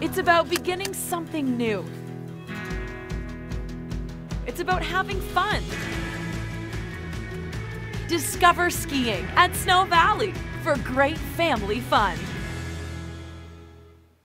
It's about beginning something new. It's about having fun. Discover skiing at Snow Valley for great family fun.